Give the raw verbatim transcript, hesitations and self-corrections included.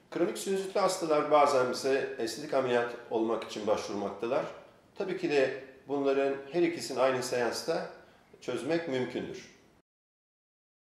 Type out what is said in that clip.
Kronik sinüzitli hastalar bazen bize estetik ameliyat olmak için başvurmaktalar. Tabii ki de bunların her ikisini aynı seansta çözmek mümkündür.